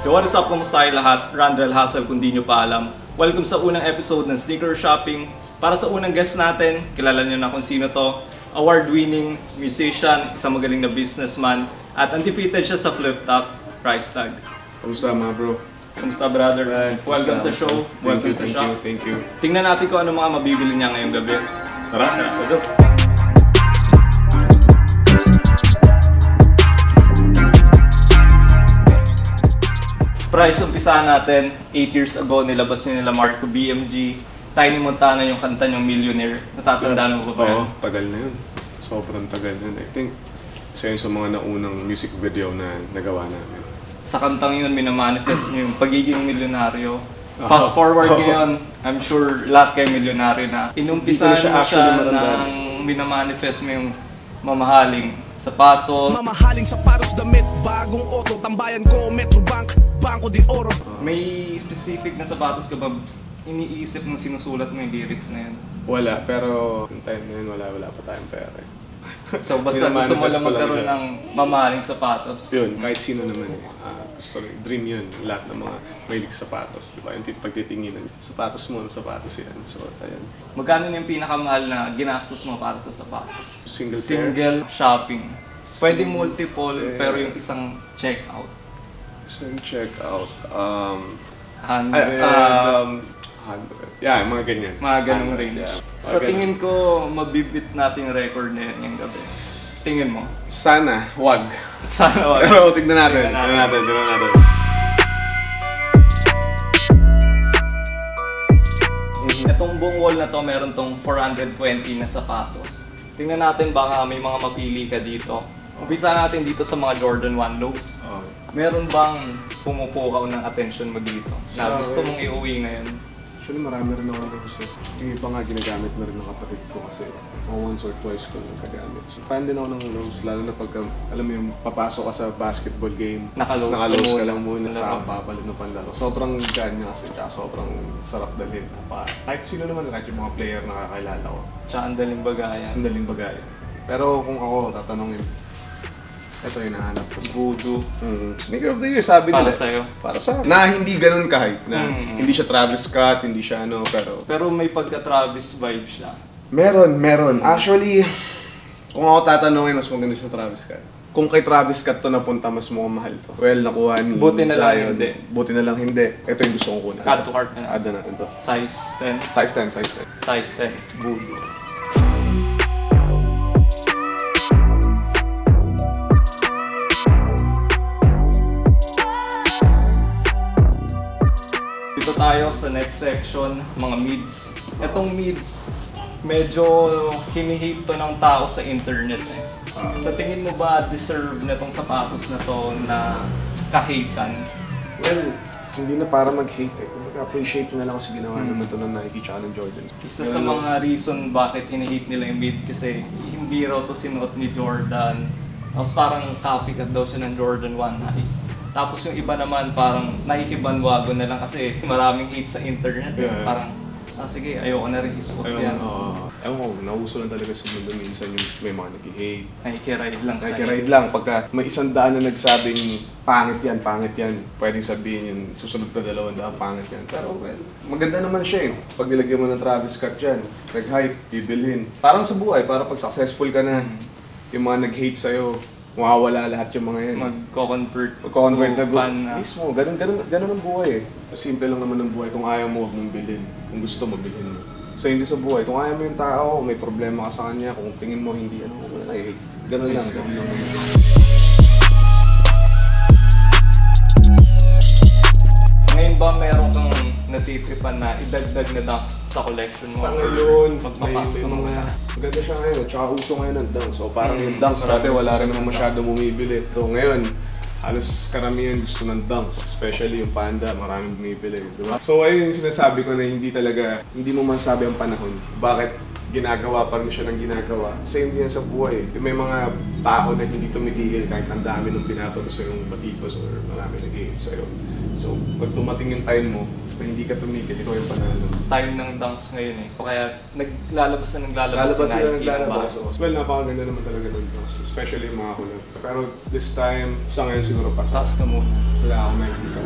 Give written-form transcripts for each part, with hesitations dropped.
Yo, what is up? Kumusta kayo lahat? Rhand Rhelle kung di nyo pa alam. Welcome sa unang episode ng Sneaker Shopping. Para sa unang guest natin, kilala nyo na kung sino to. Award-winning musician, isang magaling na businessman, at undefeated siya sa flip-top, Tagg. Kamusta mga bro? Kamusta brother? Welcome sa show. Welcome sa shop. Thank you. Tingnan natin kung ano mga mabibili niya ngayong gabi. Tara, let's go. Price, umpisahan natin. 8 years ago, nilabas nyo nila Marco BMG. Tiny Montana yung kanta niyong Millionaire. Natatandaan mo ba yan? Oo, tagal na yun. Sobrang tagal na yun. I think, isa yun sa mga naunang music video na nagawa namin. Sa kantang yun, minamanifest nyo yung pagiging milyonaryo. Fast forward ngayon, I'm sure lahat kayo milyonaryo na. Inumpisahan mo siya ng minamanifest mo yung mamahaling sapatos. Mamahaling sapatos, damit, bagong auto, tambayan ko, Metrobank, Bangko de Oro. May specific na sapatos ka ba iniisip nung sinusulat mo yung lyrics na yun? Wala, pero yung time na yun, wala pa tayong pera. So basta gusto mo lang magkaroon ng mamahaling sapatos? Yun, kahit sino naman eh. Gusto rin, dream yun, lahat ng mga mahilig sapatos. Diba? Yung pagtitinginan, sapatos mo, sapatos yan. So, ayun. Magkano yung pinakamahal na ginastos mo para sa sapatos? Single shopping. Pwede multiple, pero yung isang checkout. Isang checkout, 100. 100. Yeah, mga ganyan. Mga ganong range. Yeah. Sa tingin ko, mabibit natin yung record na yan yung gabi. Tingin mo? Sana, wag. Sana wag. Pero tignan natin. Tignan natin. Itong buong wall na to, meron tong 420 na sapatos. Tingnan natin baka may mga mapili ka dito. Umpisa natin dito sa mga Jordan 1 lows. Meron bang pumupukaw ng attention mo dito na gusto mong iuwi ngayon? Actually, marami rin ako gusto. Yung iba nga ginagamit na rin ng kapatid ko kasi once or twice ko lang kagamit. So, fan din ako ng lows, lalo na pagka, alam mo yung papasok ka sa basketball game, naka-lows ka lang muna, sa papalit na panlaro. Sobrang gaan niya kasi, tsaka sobrang sarap dalhin. Kahit sino naman, kahit yung mga player na kakilala ko. Tsaka ang daling bagayan. Ang daling bagayan. Pero kung ako tatanungin, ito yung nahanap ko. Voodoo. Sneaker of the year, sabi nila. Para sa'yo? Para sa na hindi ganun kahit na hindi siya Travis Scott, hindi siya ano, pero may pagka-Travis vibe siya. Meron. Actually, kung ako tatanungin, mas maganda sa Travis Scott. Kung kay Travis Scott to napunta, mas mukhang mahal to. Well, nakuha ni Buti na lang Zion. hindi. Buti na lang hindi. Ito yung gusto kong kunin. Add to cart na. Add na natin to. Size 10? Size 10. Voodoo. Dito tayo sa next section, mga mids. Itong mids, medyo hinihate to ng tao sa internet eh. Sa tingin mo ba deserve na itong sapatos na to na ka-hatean? Well, hindi na para mag-hate eh. Appreciate na lang kasi ginawa naman ito ng Nike tsaka ng Jordan. Isa sa mga reason bakit hinihate nila yung mid kasi hindi raw to sinuot ni Jordan. Tapos parang copycat daw siya ng Jordan 1 High. Tapos yung iba naman parang nakikibanwago na lang kasi maraming hate sa internet. Yeah. Parang, sige, ayoko na rin isuot yan. Ewan ko, nauso lang talaga sa mundo minsan yung may mga nag-hate. Nakikiride lang sa Nakikiride lang. Pagka may 100 na nagsabing pangit yan, pwedeng sabihin yung susunod na 200 pangit yan. Pero well, maganda naman siya eh. Pag nilagyan mo ng Travis Scott dyan, nag-hype, bibilhin. Parang sa buhay, para pag successful ka na, yung mga nag-hate sa'yo, mawawala lahat yung mga yan. Magko-convert na fan na. Mismo, ganun ang buhay eh. Simple lang naman ang buhay. Kung ayaw mo, huwag mong bilhin. Kung gusto mo, bilhin mo. So hindi sa buhay. Kung ayaw mo yung tao, may problema ka sa kanya, kung tingin mo hindi, huwag mo na i-hate. Ganun lang. Ngayon ba meron kang natitripan na idagdag na dunks sa collection mo? Sa ngayon, magpapasok mo na. Maganda siya ngayon, tsaka uso ngayon ng dunks. So parang yung dunks dati wala rin naman masyado bumibili. So ngayon, halos karamihan gusto ng dunks, especially yung Panda, maraming bumibili, di ba? So ayun yung sinasabi ko na hindi mo masabi ang panahon. Bakit ginagawa pa rin siya ng ginagawa. Same din sa buhay. May mga tao na hindi tumigil kahit ang dami ng binato sa yung batikos or marami nag-i-hate sa'yo. So, pag dumating yung time mo, na hindi ka tumigil, ikaw yung panalo. Time ng dunks ngayon eh. Kaya naglalabas na naglalabas si Nike. Well, napakaganda naman talaga ng dunks, especially yung mga kulot. Pero this time, sa ngayon siguro pa. Taas ka muna. Wala akong nakikita.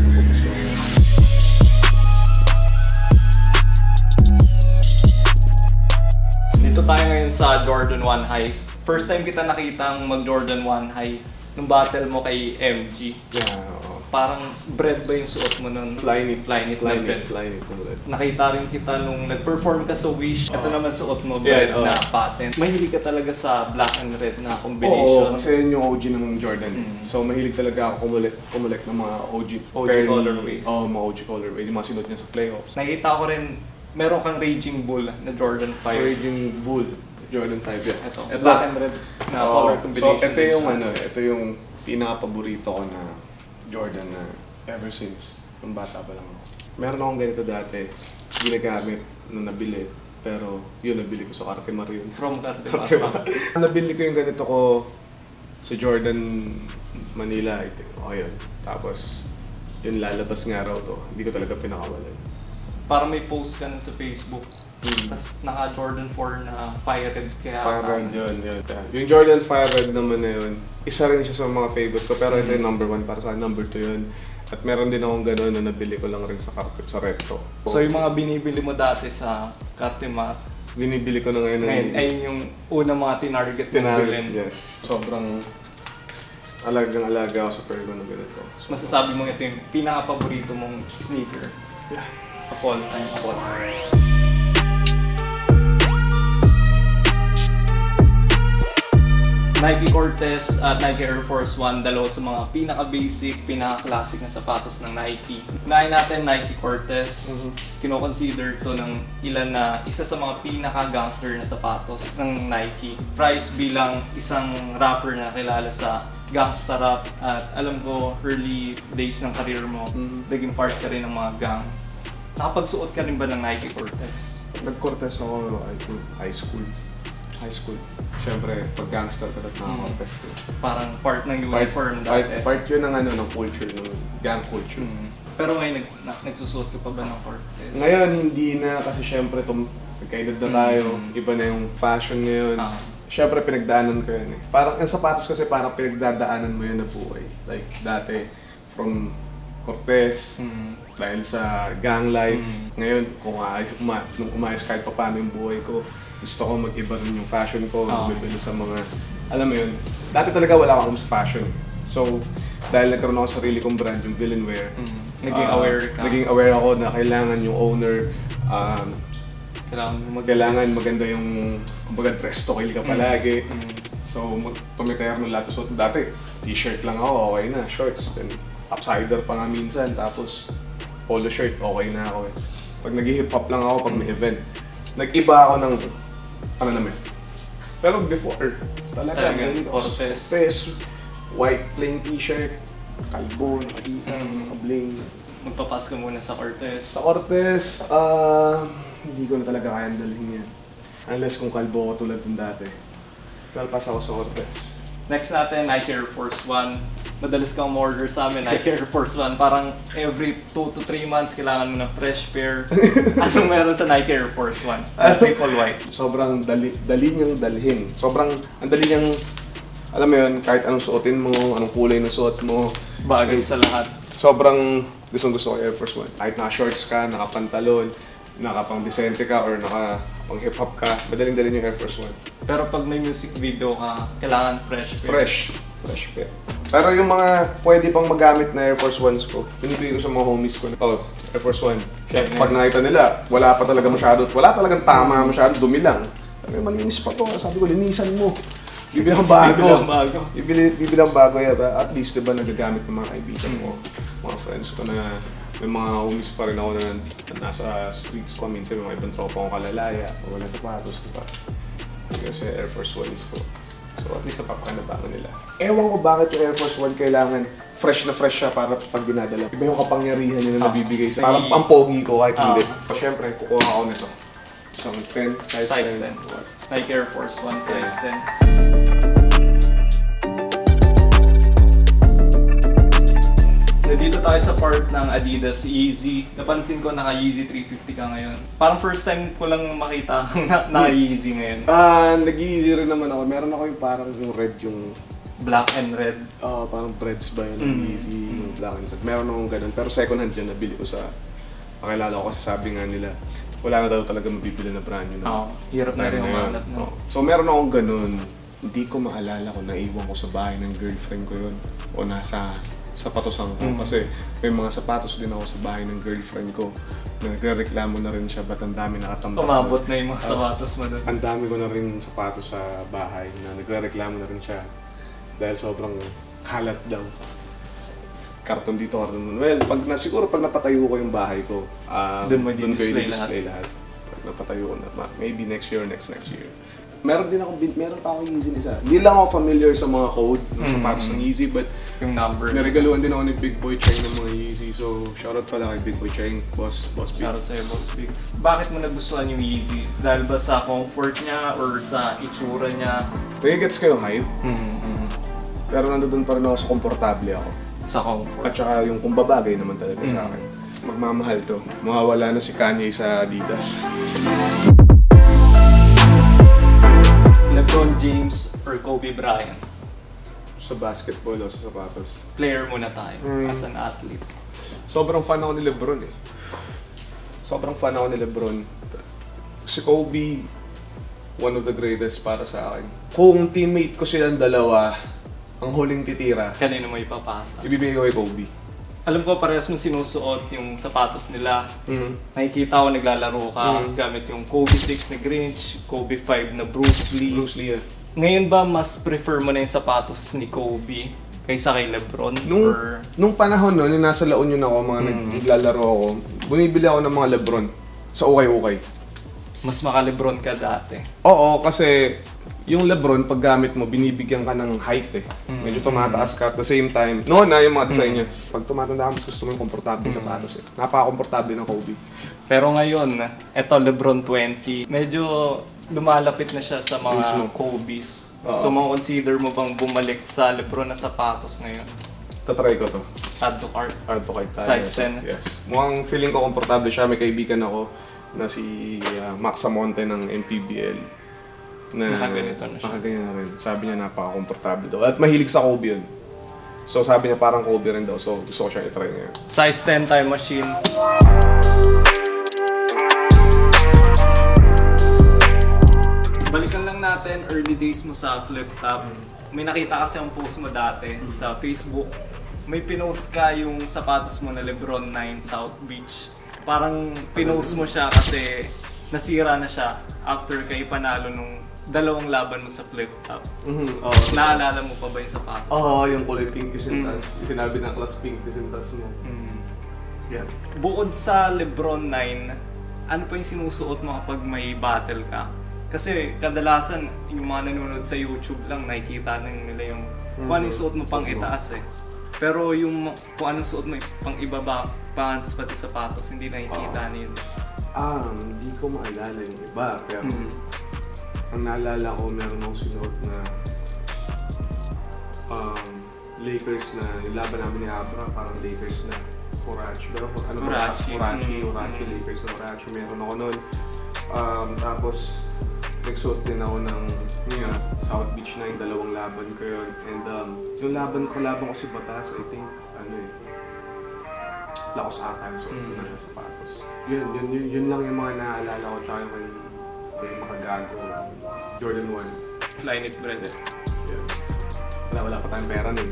Dito tayo ngayon sa Jordan 1 Highs. First time kita nakita mag Jordan 1 High nung battle mo kay MG. Yeah, oo. Parang bread ba yung suot mo nun? Flyknit. Flyknit. Nakita rin kita nung nag-perform ka sa Wish. Ito naman suot mo, bread na patent. Mahilig ka talaga sa black and red na combination. Oo, kasi yun yung OG ng Jordan. So mahilig talaga ako kumulik ng mga OG colorways. Oo, mga OG colorways. Yung mga sinuot niya sa playoffs. Nakita ko rin, meron kang Raging Bull na Jordan 5. Raging Bull, Jordan 5 yan. Ito, black and red na color combination. So ito yung pinaka-paborito ko na Jordan na ever since nung bata pa lang ako. Meron akong ganito dati, ginagamit na nabili. Pero yun, nabili ko sa Cartimar yun. From Cartimar. Nabili ko yung ganito ko sa Jordan, Manila, I think. O yun. Tapos, yun lalabas nga raw to. Hindi ko talaga pinakawalan. Parang may post ka nun sa Facebook. Tapos naka Jordan 4 na Fire Red kaya. Fire Red yun. Yung Jordan Fire Red naman na yun, isa rin siya sa mga favorite ko. Pero ito yung number 1 para sa akin, number 2 yun. At meron din akong gano'n na nabili ko lang rin sa Recto. So yung mga binibili mo dati sa Cartimar, binibili ko na ngayon. Ayun yung unang mga tinarget na bilhin. Yes. Sobrang alagang-alaga ako sa pair ko na ganito. So, masasabi mo ito yung pinaka-paborito mong sneaker? Yeah. Of all time. Nike Cortez at Nike Air Force 1, dalawa sa mga pinaka-basic, pinaka-classic na sapatos ng Nike. Unahin natin Nike Cortez. Kino-consider to ng ilan na isa sa mga pinaka-gangster na sapatos ng Nike. Price bilang isang rapper na kilala sa gangsta rap at alam ko early days ng career mo, naging part ka rin ng mga gang. Nakapagsuot ka rin ba ng Nike Cortez? Nag-Cortez ako high school. Siyempre, pag gangster ka at naka-Cortez. Parang part ng uniform dati. Part yun ng culture, ng gang culture. Pero ngayon, nagsusuot ka pa ba ng Cortez? Ngayon, hindi na kasi siyempre nagkaedad na tayo, iba na yung fashion ngayon. Siyempre, pinagdaanan ko yun eh. Parang, yung sapatos kasi parang pinagdadaanan mo yun na buhay. Like, dati, from Cortez, dahil sa gang life. Ngayon, nung umayos kahit pa paano yung buhay ko, gusto ko mag-iba rin yung fashion ko, bibili sa mga, alam mo yun, dati talaga wala akong sa fashion. So, dahil nagkaroon ako sarili kong brand, yung Villainwear, naging aware ako na kailangan yung owner, kailangan maganda yung, kumbaga, dress to kill ka palagi. So, tumitayar ng lahat. So, dati, t-shirt lang ako, okay na, shorts, then upsider pa nga minsan, tapos polo shirt, okay na ako eh. Pag nag-hip hop lang ako pag may event, nag-iba ako ng Pero before, talaga Cortez, white plain t-shirt, kalbo, nakabling. Magpapas ka muna sa Cortez. Sa Cortez, hindi ko na talaga kayang dalhin yan. Unless kung kalbo ko tulad ng dati. Kalpas ako sa Cortez. Next natin, Nike Air Force 1. Madalas kang order sa amin, Nike Air Force 1. Parang every 2 to 3 months kailangan mo ng fresh pair. Anong meron sa Nike Air Force 1? Triple white. Sobrang dali niyang dalhin. Sobrang, ang dali niyang, alam mo yun, kahit anong suotin mo, anong kulay ng suot mo. Bagay sa lahat. Sobrang gusto ko Air Force 1. Kahit naka-shorts ka, naka-pantalon, nakapang-decente ka, or nakapang-hip-hop ka, madaling dalhin yung Air Force 1. Pero pag may music video ka, kailangan fresh pair. Fresh pair. Pero yung mga pwede pang magamit na Air Force 1s ko, binibigay ko sa mga homies ko na, Air Force 1. Pag nakita nila, wala talagang tama masyado, dumi lang. Sabi, malinis pa to. Sabi ko, linisan mo. Bibilang bago. Bibilang bago. At least, diba, nagagamit ng mga kaibigan ko, mga friends ko na may mga homies pa rin ako na nasa streets ko. Minsan may mga ibang tropa kong kalalaya, wala sapatos, diba? Kasi Air Force 1s ko. So at least napapakanabangan nila. Ewan ko bakit yung Air Force 1 kailangan fresh siya para pag dinadala. Iba yung kapangyarihan nila na nabibigay sa parang ang pogi ko kahit hindi. So, syempre, kukuha ako nito. Isang 10, size 10. Nike Air Force 1, size 10. Dito tayo sa part ng Adidas Yeezy. Napansin ko naka-Yeezy 350 ka ngayon. Parang first time ko lang makita naka-Yeezy ngayon. Nag-Yeezy rin naman ako. Meron ako yung parang yung red, yung black and red. Parang breads ba yun, Yeezy, yung black and red. Meron akong ganun. Pero second hand yun, nabili ko sa kakilala ko kasi sabi nga nila, wala na daw talaga mabibili na brand yun. Hirap na rin umanap na. So meron akong ganun. Hindi ko maalala kung naiwan ko sa bahay ng girlfriend ko yun o nasa sapatosan ko. Kasi may mga sapatos din ako sa bahay ng girlfriend ko na nagreklamo na rin siya, ba't ang dami nakatambak. Umabot na yung mga sapatos mo doon. Ang dami ko na rin sapatos sa bahay na nagreklamo na rin siya dahil sobrang kalat daw. Karton dito, karton doon. Well, siguro pag napatayo ko yung bahay ko, doon ko i-display lahat. Pag napatayo ko na, maybe next year, next year. Meron pa akong Yeezy isa. Hindi lang ako familiar sa mga code ng sapatos ng Yeezy, but yung number. Naregaluhan din ako ni Big Boy Cheng ng mga Yeezy. So, shoutout pala kay Big Boy Cheng, Boss Big. Shoutout sa'yo, Boss Big. Bakit mo nagustuhan yung Yeezy? Dahil ba sa comfort niya or sa itsura niya? Nagigets ko yung hype. Pero nandoon pa rin ako sa komportable ako. Sa comfort. At saka yung kung babagay naman talaga sa akin. Magmamahal to. Mawawala na si Kanye sa Adidas. LeBron James or Kobe Bryant? Sa basketball o sa sapatos? Player muna tayo as an athlete. Sobrang fan ako ni LeBron eh. Sobrang fan ako ni LeBron. Si Kobe, one of the greatest para sa akin. Kung teammate ko silang dalawa, ang huling titira, kanino mo ipapasa? ibibigay ko kay Kobe. Alam ko parehas mo sinusuot yung sapatos nila. Nakikita ko naglalaro ka gamit yung Kobe 6 na Grinch, Kobe 5 na Bruce Lee. Ngayon ba mas prefer mo na yung sapatos ni Kobe kaysa kay LeBron? Nung panahon nun, yung nasa La Union ako, mga naglalaro ako, bumibili ako ng mga LeBron sa ukay-ukay. Mas maka-LeBron ka dati. Oo, kasi yung LeBron, pag gamit mo, binibigyan ka ng height eh. Medyo tumataas ka at the same time. Noon na yung mga design niya. Pag tumatanda ka, mas gusto mo yung komportable sa sapatos eh. Napaka-komportable ng Kobe. Pero ngayon, eto LeBron 20, medyo lumalapit na siya sa mga Kobe's. So, consider mo bang bumalik sa LeBron na sapatos ngayon? Tatry ko to. Add to cart. Add to cart tayo. Size 10? Yes. Mukhang feeling ko komportable siya. May kaibigan ako na si Max Amonte ng MPBL. Nakaganito na siya. Nakaganyan na rin. Sabi niya napaka-komportable daw. At mahilig sa Kobe yun. So sabi niya parang Kobe rin daw. So gusto ko siya i-try ngayon. Size 10 time machine. Balikan lang natin early days mo sa flip top. May nakita kasi ang post mo dati sa Facebook. May pinost ka yung sapatos mo na LeBron 9 South Beach. Parang pinost mo siya kasi nasira na siya after kay panalo nung dalawang laban mo sa flip top. Naalala mo pa ba yung sapatos? Yung kulay pink yung sintas. Yung sinabi ng class pink yung sintas mo. Yeah. Bukod sa LeBron 9, ano pa yung sinusuot mo kapag may battle ka? Kasi kadalasan yung mga nanonood sa YouTube lang nakikita nila yung kung ano yung suot mo pang itaas eh. Pero yung kung anong suot mo pang ibaba, pants pati sapatos, hindi nakikita nila. Hindi ko maalala yung iba, pero ang naalala ko, meron akong sinuot na Lakers na, yung laban namin ni Abra, parang Lakers na Horachi. Pero ano ba? Horachi, Lakers na Horachi, meron ako nun. Tapos, nagsuot din ako ng South Beach na yung dalawang laban ko yun. And yung laban ko si Batas, I think, Laos ata, so na siya sapatos. Yun lang yung mga naaalala ko, tsaka yung kay Makagago, Jordan 1. Flyknit bread eh. Yeah. Wala pa tayong pera nun.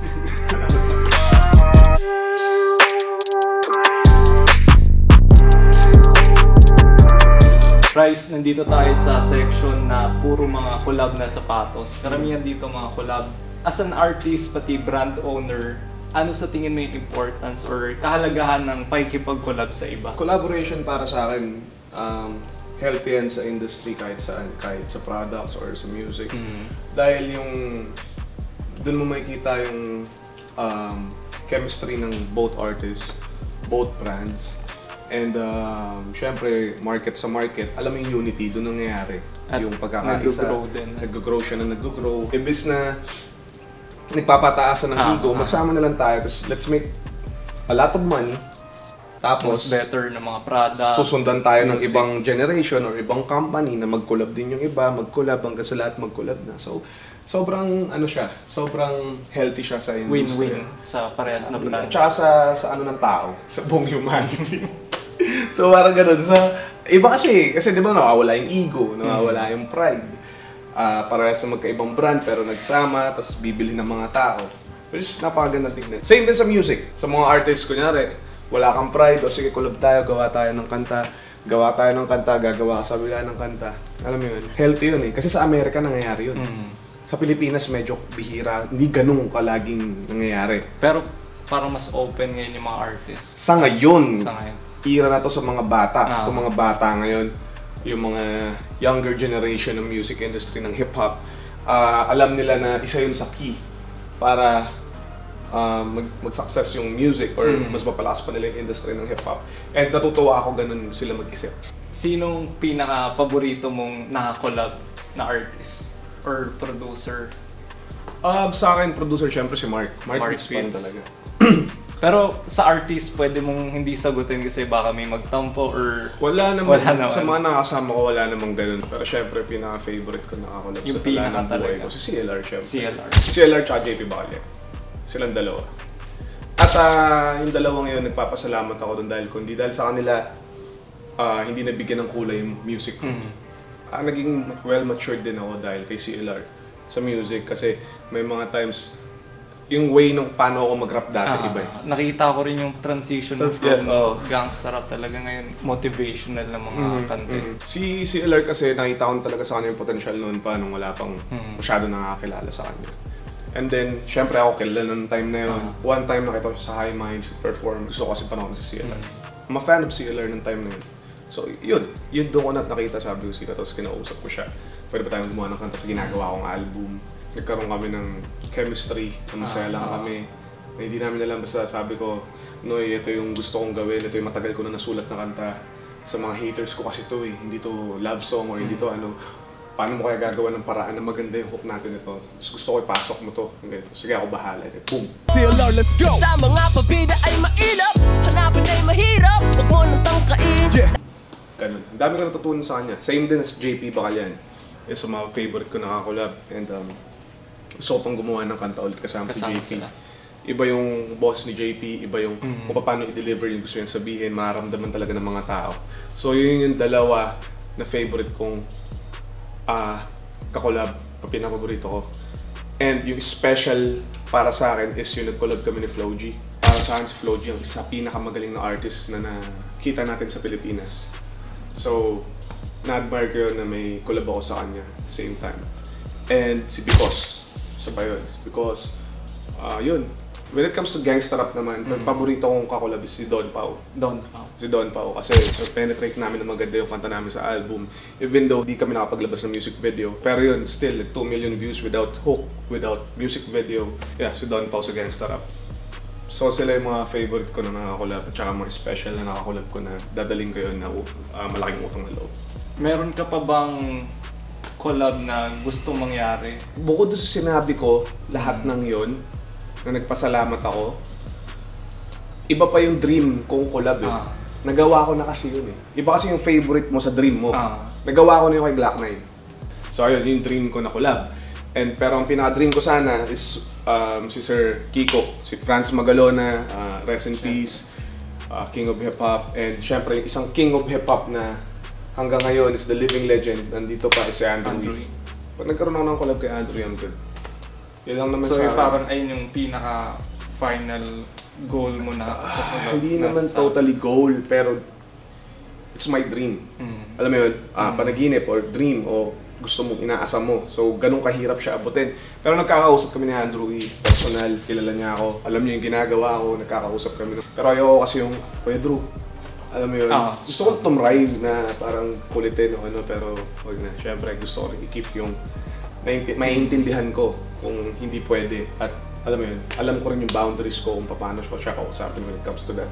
Bryce, nandito tayo sa section na puro mga collab na sapatos. Karamihan dito mga collab. As an artist, pati brand owner, ano sa tingin mo yung importance or kahalagahan ng pakikipag-collab sa iba? Collaboration para sa akin, healthy yan sa industry kahit saan, kahit sa products or sa music. Dahil yung, dun mo makikita yung chemistry ng both artists, both brands, And syempre, market sa market, alam mo yung unity, doon nangyayari. At yung pagkakaisa. nag-grow din. Nag-grow siya na nag-grow. Imbis na nagpapataasan ng ego, magsama na lang tayo. Tapos let's make a lot of money. Tapos, mas better na mga product. susundan tayo ng ibang generation or ibang company na mag-collab din yung iba, mag-collab hanggang sa lahat mag-collab na. So, sobrang ano siya, sobrang healthy siya sa industry. Win-win sa parehas na brand. At saka sa ano ng tao, sa buong humanity. So parang ganun. So, iba kasi di ba nawawala yung ego, nawawala yung pride. Parehas sa magkaibang brand pero nagsama, tapos bibili ng mga tao. Which is napakaganda tignan. Same din sa music. Sa mga artists, kunyari, wala kang pride, o sige, collab tayo, gawa tayo ng kanta, gagawa ka sa bila ng kanta. Alam mo yun? Healthy yun eh. Kasi sa Amerika nangyayari yun. Sa Pilipinas medyo bihira, hindi ganun kalaging nangyayari. Pero parang mas open ngayon yung mga artists. Sa ngayon, era na to sa mga bata. Itong mga bata ngayon, yung mga younger generation ng music industry ng hip-hop, alam nila na isa yun sa key para mag-success yung music or mas mapalakas pa nila yung industry ng hip-hop. And natutuwa ako ganun sila mag-isip. Sinong pinaka-paborito mong nakakollab na artist or producer? Sa akin, producer syempre si Mark. Mark is fun talaga. Pero sa artist, pwede mong hindi sagutin kasi baka may magtampo or... Wala naman. Sa mga nakasama ko, wala namang ganun. Pero syempre, pinaka-favorite ko nakakolab sa tala ng buhay ko. Si CLR syempre. CLR tsaka JP Bacalia. Silang dalawa. At yung dalawa ngayon, nagpapasalamat ako doon dahil kundi dahil sa kanila, hindi nabigyan ng kulay yung music ko. Naging well-matured din ako dahil kay CLR sa music kasi may mga times yung way nung paano ako mag-rap dati iba. Nakita ko rin yung transition from gangsta rap talaga ngayon, motivational na mga content. Si CLR kasi nakita ko talaga sa kanya yung potential noon pa nung wala pang masyado nakakilala sa kanya. And then, syempre ako kilala nung time na yun. One time nakita ko siya sa High Minds perform. Gusto ko kasi panahon si CLR. I'm a fan of CLR nung time na yun. So yun doon ko nakita, sabi ko sila, tapos kinausap ko siya. Pwede ba tayong gumawa ng kanta sa ginagawa kong album? Nagkaroon kami ng chemistry, masaya lang kami. Hindi namin alam, basta sabi ko, Noy, ito yung gusto kong gawin, ito yung matagal ko na nasulat na kanta. Sa mga haters ko kasi to hindi to love song or hindi to ano. Paano mo kaya gagawa ng paraan na maganda yung hook natin ito? Gusto ko ipasok mo to. Sige, ako bahala. Boom! CLR, let's go! Sa mga pabida ay mainap, hanapin ay mahirap, huwag mo nang tangkain. Ganun. Ang dami ko natutunan sa kanya. Same din as JP Bacalia. Sa mga favorite ko nakakolab. And gusto ko pang gumawa ng kanta ulit kasama si JP. Sila. Iba yung boss ni JP, iba yung kung paano i-deliver yung gusto niyang sabihin, mararamdaman talaga ng mga tao. So yun yung dalawa na favorite kong kakolab, pinapaborito ko. And yung special para sa akin is yung nag-collab kami ni Flo G. Para sa akin si Flo G ang isa pinakamagaling na artist na nakita natin sa Pilipinas. So, na-admire ko yun na may collab ako sa kanya same time. And si Because, isa pa yun. Because, yun. When it comes to gangsta rap naman, paborito kong kakolab is si Don Pao. Si Don Pao kasi penetrate namin na maganda yung kanta namin sa album. Even though di kami nakapaglabas ng music video. Pero yun, still, 2 million views without hook, without music video. Yeah, si Don Pao sa gangsta rap. So sila yung mga favorite ko na nakakolab at saka mga special na nakakolab ko na dadaling ko yun na malaking utang na loob. Meron ka pa bang collab na gustong mangyari? Bukod doon sa sinabi ko, lahat ng yon na nagpasalamat ako, iba pa yung dream kong collab eh. Nagawa ko na kasi yun eh. Iba kasi yung favorite mo sa dream mo. Nagawa ko na yung kay Glock 9. So ayun, yung dream ko na collab. Pero ang pinaka-dream ko sana is si Sir Kiko, si Franz Magalona, rest in peace, King of Hip Hop, and syempre isang King of Hip Hop na hanggang ngayon is the living legend, nandito pa si Andrew. Pag nagkaroon ako ng collab kay Andrew, I'm good. Yan lang naman so parang ayun yung pinaka-final goal mo na hindi naman totally goal, pero it's my dream. Alam mo yun, panaginip or dream o gusto mong inaasam mo. So, ganun kahirap siya abutin. Pero nagkakausap kami ni Andrew personal, kilala niya ako. Alam niya yung ginagawa ko, nagkakausap kami. Pero ayoko kasi yung, Pedro, alam mo yun, gusto ko tumrise na parang kulitin o ano, pero wag na. Siyempre, gusto ko rin i-keep yung maiintindihan ko kung hindi pwede. At alam mo yun, alam ko rin yung boundaries ko kung paano siya kausapin when it comes to that.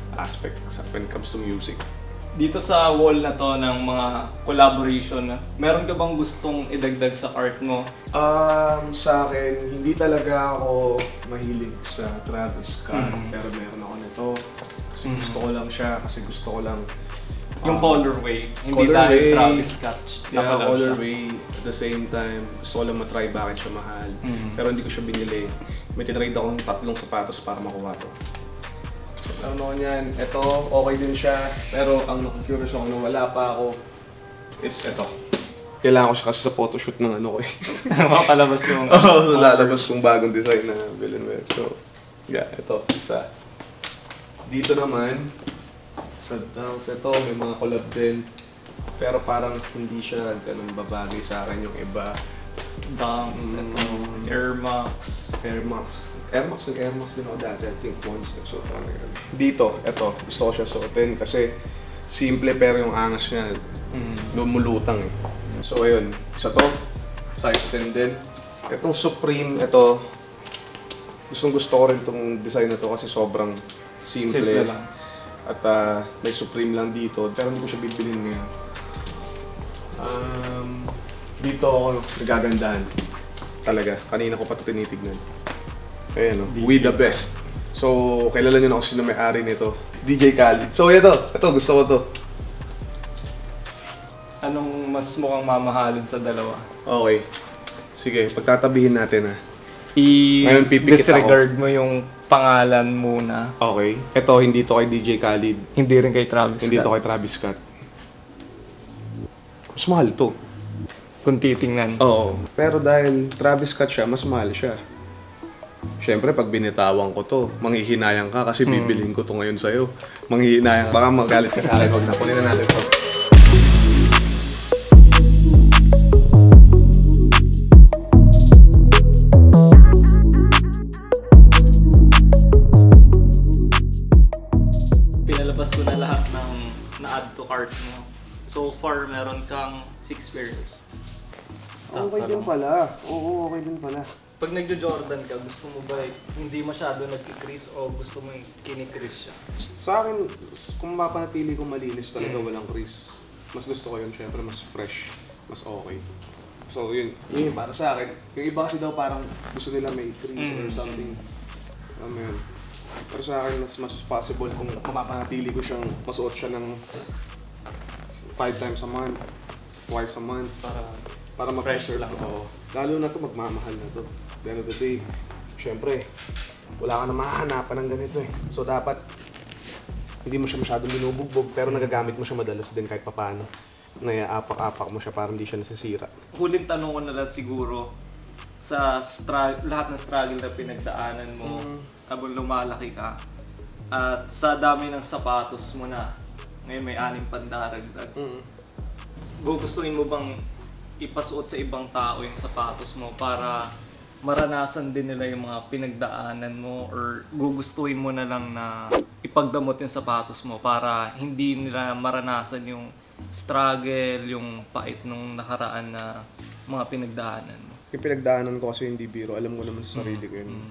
aspect when it comes to music. Dito sa wall na to ng mga collaboration, meron ka bang gustong idagdag sa art mo? Sa akin, hindi talaga ako mahilig sa Travis Scott, pero meron ako nito. Kasi gusto ko lang siya, kasi gusto ko lang Yung colorway, hindi dahil Travis Scott. Yeah, colorway. At the same time, gusto ko lang matry bakit siya mahal. Pero hindi ko siya binili. May titrade akong 3 sapatos para makuha to. Ano niyan, ito, okay din siya. Pero ang naku-curious ako nung wala pa ako is ito. Kailangan ko siya kasi sa photoshoot ng ano ko eh. Mapalabas yung... Oo, lalabas yung bagong design na Villeneuve. So, yeah, ito, isa. Dito naman, sa Dunks, ito, may mga collab din. Pero parang hindi siya ganun babagay sa akin yung iba. Dunks, ito, Air Max. Air Max din ako dati, I think once nagsuot ako na yun. Dito, ito, gusto ko siya suotin kasi simple pero yung angas niya lumulutang eh. So ayun, isa to, size 10 din. Itong Supreme, ito, gusto ko rin itong design na to kasi sobrang simple lang. At may Supreme lang dito, pero hindi ko siya bibilin ngayon. Dito ako nagagandahan. Talaga, kanina ko pa ito tinitignan. Ayan o, We The Best. So, kilala nyo na kung sino may-ari nito. DJ Khaled. So, ito gusto ko to. Anong mas mukhang mamahalin sa dalawa? Okay. Sige, pagtatabihin natin Ngayon, pipikit disregard mo yung pangalan muna. Okay. Ito, hindi to kay DJ Khaled. Hindi rin kay Travis Scott. Hindi to kay Travis Scott. Mas mahal to. Kung titingnan. Oo. Pero dahil Travis Scott siya, mas mahal siya. Siyempre, pag binitawan ko to, manghihinayang ka kasi bibilhin ko to ngayon sa'yo. Manghihinayang. Baka magalit ka sa akin. Huwag na. Kunin na natin to. Pinalabas ko na lahat ng na-add to cart mo. So far, meron kang 6 pairs. Okay din pala. Oo, okay din pala. Pag nagjo-Jordan ka, gusto mo ba hindi masyado nagki-crease o gusto mo kini-crease siya? Sa akin, kung mapanatili kong malinis talaga walang crease, mas gusto ko yun, syempre mas fresh, mas okay. So yun yung para sa akin. Yung iba kasi daw parang gusto nila may crease or something. Yun. Pero sa akin, mas possible kung mapapanatili ko siyang masuot siya ng 5 times a month, twice a month, para mag-preserve lang. Oo. Lalo na to magmamahal na to. At the end of the day, syempre, wala ka na mahahanapan ng ganito eh. So dapat, hindi mo siya masyadong binubugbog, pero nagagamit mo siya madalas din kahit papaano. Naiaapak-apak mo siya para hindi siya nasisira. Huling tanong ko na lang siguro, sa lahat ng struggle na pinagdaanan mo habang lumalaki ka, at sa dami ng sapatos mo na, ngayon may 6 pandaragdag. Gugustuhin mo bang ipasuot sa ibang tao yung sapatos mo para maranasan din nila yung mga pinagdaanan mo, or gugustuhin mo na lang na ipagdamot yung sapatos mo para hindi nila maranasan yung struggle, yung pait nung nakaraan na mga pinagdaanan mo? Yung pinagdaanan ko kasi hindi biro, alam ko naman sa sarili ko yun.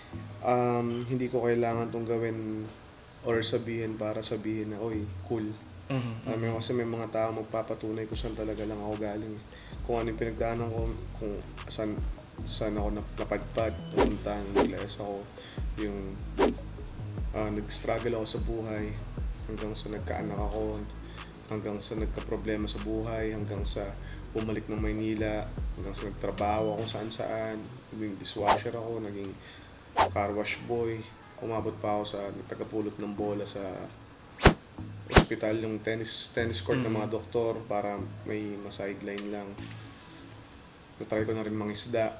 Hindi ko kailangan tong gawin or sabihin para sabihin na, oy, cool. Kasi may mga tao magpapatunay kung saan talaga lang ako galing. Kung ano yung pinagdaanan ko, kung saan ako napadpad, punta, naglayas ako, yung nag-struggle ako sa buhay, hanggang sa nagkaanak ako, hanggang sa nagka-problema sa buhay, hanggang sa bumalik ng Maynila, hanggang sa nagtrabaho ako saan-saan, naging dishwasher ako, naging car wash boy, umabot pa ako sa nagtagapulot ng bola sa hospital, yung tennis court ng mga doktor para may ma-sideline lang. Natry ko na rin mangisda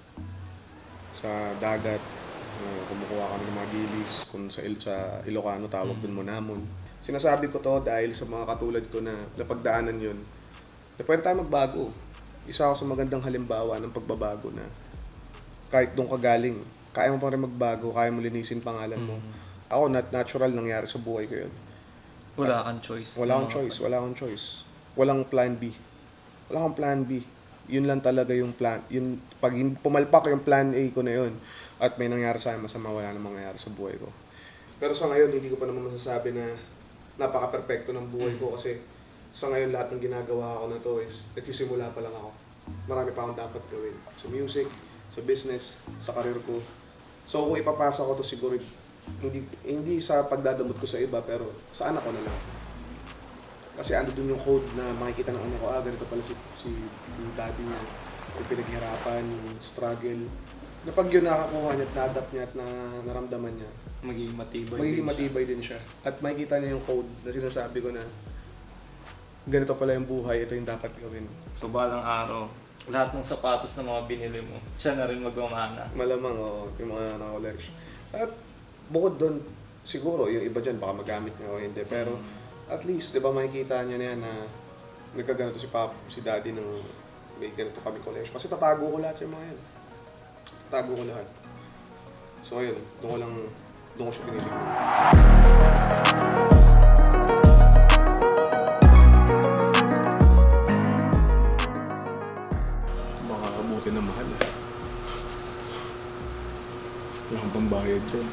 sa dagat. Kumukuha kami ng mga gilis, kung sa Ilocano tawag dun mo namon. Sinasabi ko to dahil sa mga katulad ko na napagdaanan yun, na pwede tayo magbago. Isa ako sa magandang halimbawa ng pagbabago na kahit doon ka galing, kaya mo pa rin magbago, kaya mo linisin pangalan mo. Ako, natural nangyari sa buhay ko yun. Wala kang choice. Wala akong choice. Walang plan B. Wala akong plan B. Yun lang talaga yung plan. Yun, pag pumalpak yung plan A ko na yun, at may nangyari sa akin masama, wala na mangyayari sa buhay ko. Pero sa ngayon, hindi ko pa naman masasabi na napaka-perfecto ng buhay ko kasi sa ngayon lahat ng ginagawa ko na to is nagsisimula pa lang ako. Marami pa akong dapat gawin. Sa music, sa business, sa career ko. So kung ipapasa ko to siguro, hindi sa pagdadamot ko sa iba, pero sa anak ko na lang. Kasi ando dun yung code na makikita ng anak ko, ganito pala si daddy niya. Yung pinaghirapan, yung struggle. Na pag yun nakakuha niya at na-adapt niya at naramdaman niya, Magiging matibay din siya. At makikita niya yung code na sinasabi ko na ganito pala yung buhay, ito yung dapat gawin. So balang araw, lahat ng sapatos na mga binili mo, siya na rin magmamana. Malamang, oo, yung mga knowledge. At bukod doon, siguro, yung iba dyan baka magamit niya o hindi. Pero at least, di ba makikita niya na yan na nagkaganito si daddy ng may ganito kami collection. Kasi tatago ko lahat yung mga yan. Tatago ko lahat. So ayun, doon ko siya tinitignan. Baka abuti na mahal. Wala kang pambayad dyan.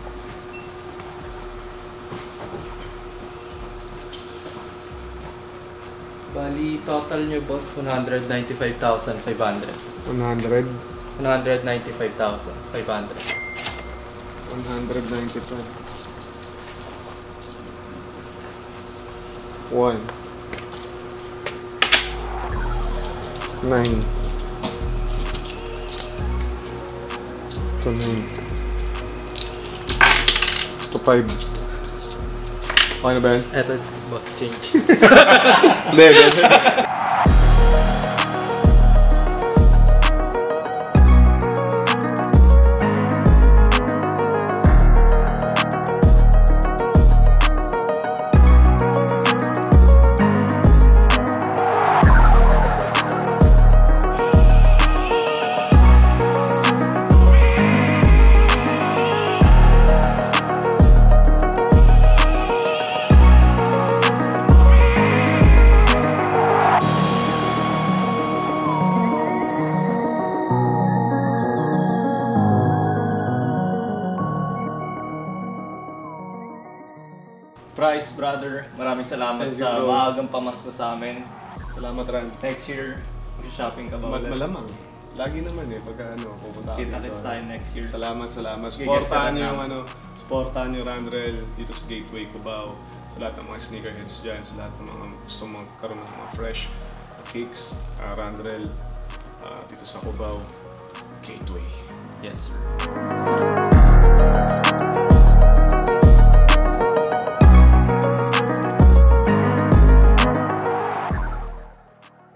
Bali, total nyo boss, 195,500. 100? 195,500. 195. 1 9 to 9 to 5. Okay na ba yan? Eto, boss, change. Hindi, ganun. Price, brother, maraming salamat Thank you, sa bro. maagang pamasko sa amin. Salamat, Rhand. Next year, shopping ka ba ulit? Malamang. Lagi naman pagka pupunta ako Kita-kits tayo next year. Salamat. Gigas ka Supportahan na niyo supportahan niyo Rhand Rhelle dito sa Gateway Cubao, sa lahat ng mga sneakerheads diyan, sa lahat ng mga gusto magkaroon ng mga fresh kicks, Rhand Rhelle dito sa Cubao, Gateway. Yes, sir.